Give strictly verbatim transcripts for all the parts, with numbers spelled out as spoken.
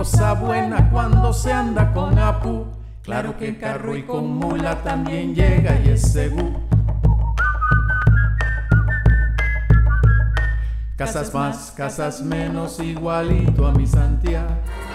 cosa buena cuando se anda con Apu. Claro que en carro y con mula también llega y es seguro. Casas más, casas menos, igualito a mi Santiago.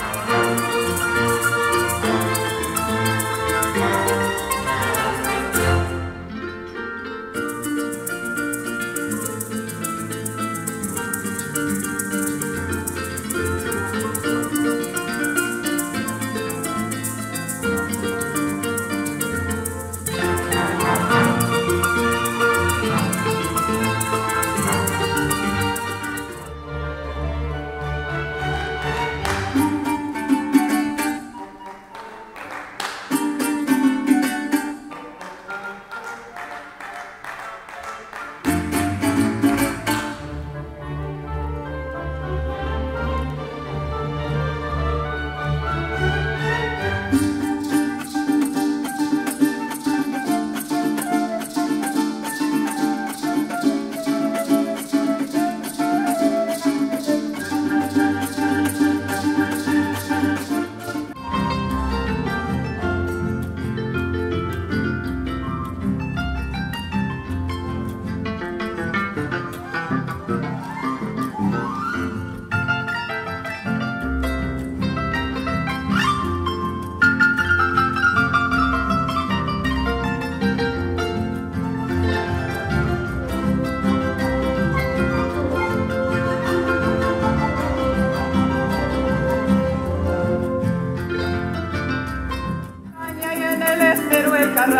El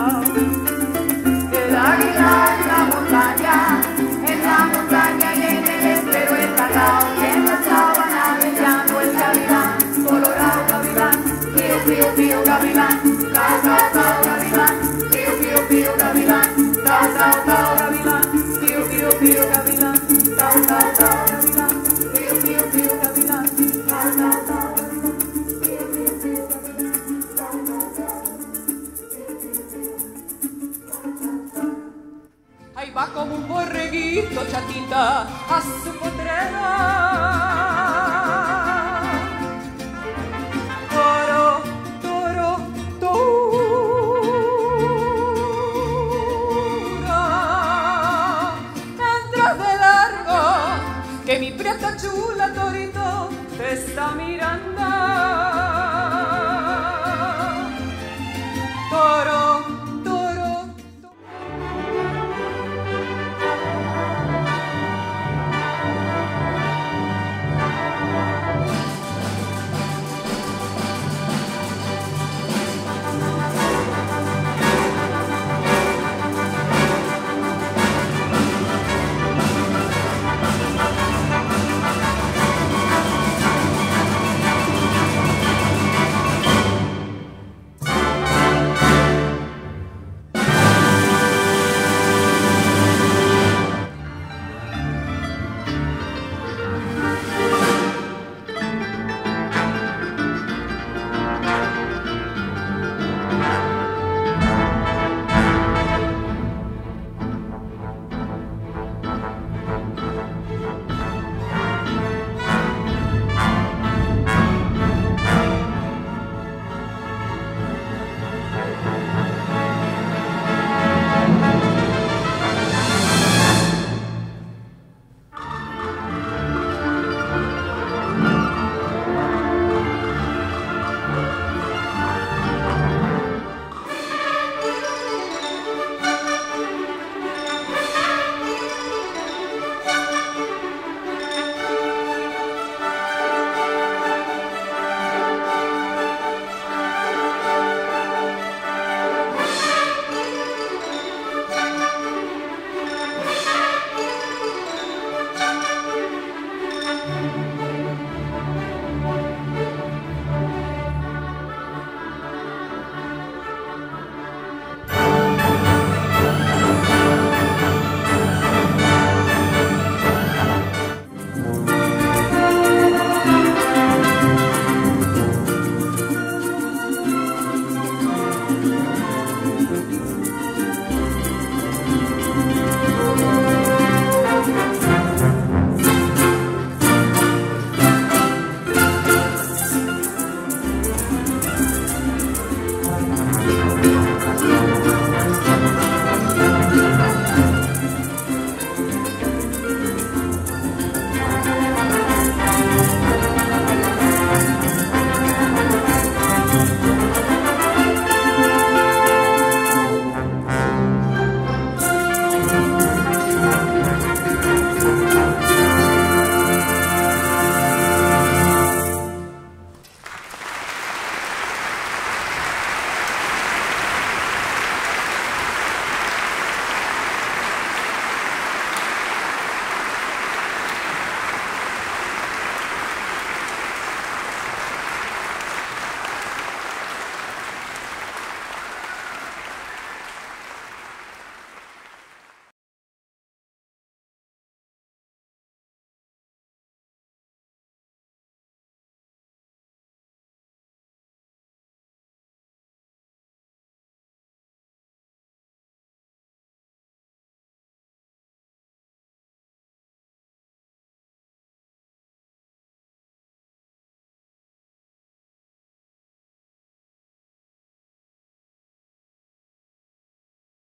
águila en la montaña, en la montaña y en el estero el carrao, y en la sabana brillando el gavilán, colorado gavilán, pío, pío, pío, gavilán, cao, cao, cao, gavilán, pío, pío, pío, gavilán, cao, cao, cao, gavilán, pío, pío, pío, gavilán, cao, cao, cao, gavilán, pío, pío, pío, gavilán, cao, cao, cao. Ahí va como un borreguito chatita a su potrera. Toro, toro, tora. Entras de largo, que mi prieta chula torito te está mirando.